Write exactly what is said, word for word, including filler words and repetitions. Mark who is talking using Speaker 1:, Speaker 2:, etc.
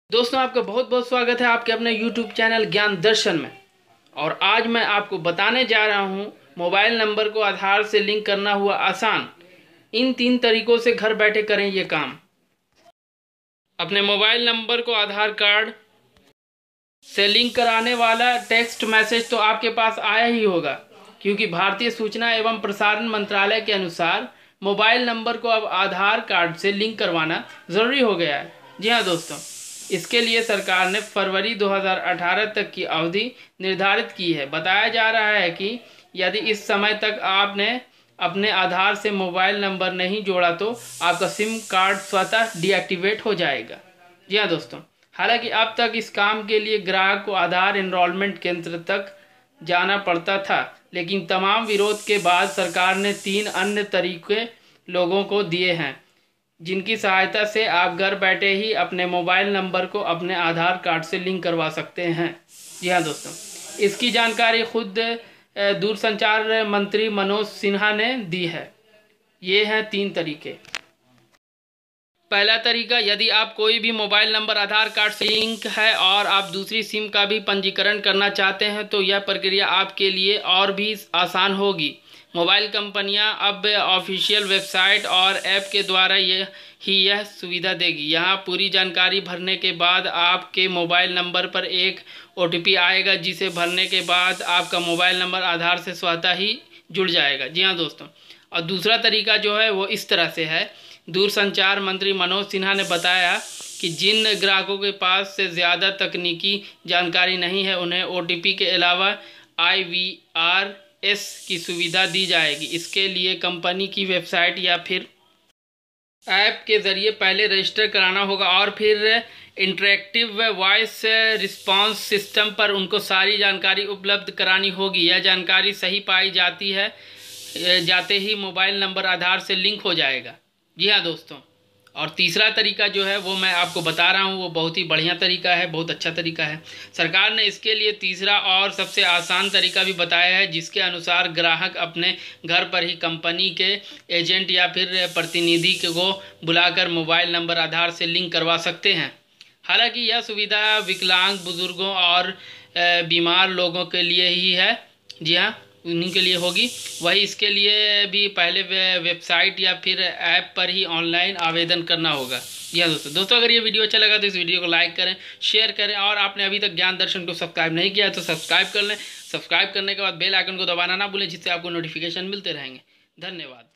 Speaker 1: दोस्तों, आपका बहुत बहुत स्वागत है आपके अपने यूट्यूब चैनल ज्ञान दर्शन में। और आज मैं आपको बताने जा रहा हूं मोबाइल नंबर को आधार से लिंक करना हुआ आसान। इन तीन तरीकों से घर बैठे करें ये काम। अपने मोबाइल नंबर को आधार कार्ड से लिंक कराने वाला टेक्स्ट मैसेज तो आपके पास आया ही होगा, क्योंकि भारतीय सूचना एवं प्रसारण मंत्रालय के अनुसार मोबाइल नंबर को अब आधार कार्ड से लिंक करवाना ज़रूरी हो गया है। जी हाँ दोस्तों, इसके लिए सरकार ने फरवरी दो हज़ार अठारह तक की अवधि निर्धारित की है। बताया जा रहा है कि यदि इस समय तक आपने अपने आधार से मोबाइल नंबर नहीं जोड़ा तो आपका सिम कार्ड स्वतः डीएक्टिवेट हो जाएगा। जी हाँ दोस्तों, हालांकि अब तक इस काम के लिए ग्राहक को आधार एनरोलमेंट केंद्र तक जाना पड़ता था, लेकिन तमाम विरोध के बाद सरकार ने तीन अन्य तरीके लोगों को दिए हैं, जिनकी सहायता से आप घर बैठे ही अपने मोबाइल नंबर को अपने आधार कार्ड से लिंक करवा सकते हैं। जी हाँ दोस्तों, इसकी जानकारी खुद दूरसंचार मंत्री मनोज सिन्हा ने दी है। ये हैं तीन तरीके। पहला तरीका, यदि आप कोई भी मोबाइल नंबर आधार कार्ड से लिंक है और आप दूसरी सिम का भी पंजीकरण करना चाहते हैं तो यह प्रक्रिया आपके लिए और भी आसान होगी। मोबाइल कंपनियां अब ऑफिशियल वेबसाइट और ऐप के द्वारा यह ही यह सुविधा देगी। यहां पूरी जानकारी भरने के बाद आपके मोबाइल नंबर पर एक ओ टी पी आएगा, जिसे भरने के बाद आपका मोबाइल नंबर आधार से स्वतः ही जुड़ जाएगा। जी हाँ दोस्तों, और दूसरा तरीका जो है वो इस तरह से है। दूरसंचार मंत्री मनोज सिन्हा ने बताया कि जिन ग्राहकों के पास से ज़्यादा तकनीकी जानकारी नहीं है, उन्हें ओ टी पी के अलावा आई वी आर एस की सुविधा दी जाएगी। इसके लिए कंपनी की वेबसाइट या फिर ऐप के ज़रिए पहले रजिस्टर कराना होगा और फिर इंटरेक्टिव वॉइस रिस्पांस सिस्टम पर उनको सारी जानकारी उपलब्ध करानी होगी। यह जानकारी सही पाई जाती है जाते ही मोबाइल नंबर आधार से लिंक हो जाएगा। जी हाँ दोस्तों, और तीसरा तरीका जो है वो मैं आपको बता रहा हूँ, वो बहुत ही बढ़िया तरीका है, बहुत अच्छा तरीका है। सरकार ने इसके लिए तीसरा और सबसे आसान तरीका भी बताया है, जिसके अनुसार ग्राहक अपने घर पर ही कंपनी के एजेंट या फिर प्रतिनिधि को बुलाकर मोबाइल नंबर आधार से लिंक करवा सकते हैं। हालांकि यह सुविधा विकलांग, बुजुर्गों और बीमार लोगों के लिए ही है। जी हाँ, उन्हीं के लिए होगी। वही इसके लिए भी पहले वे वेबसाइट या फिर ऐप पर ही ऑनलाइन आवेदन करना होगा। जी हाँ दोस्तों दोस्तों अगर ये वीडियो अच्छा लगा तो इस वीडियो को लाइक करें, शेयर करें, और आपने अभी तक ज्ञान दर्शन को सब्सक्राइब नहीं किया तो सब्सक्राइब कर लें। सब्सक्राइब करने के बाद बेल आइकन को दबाना ना भूलें, जिससे आपको नोटिफिकेशन मिलते रहेंगे। धन्यवाद।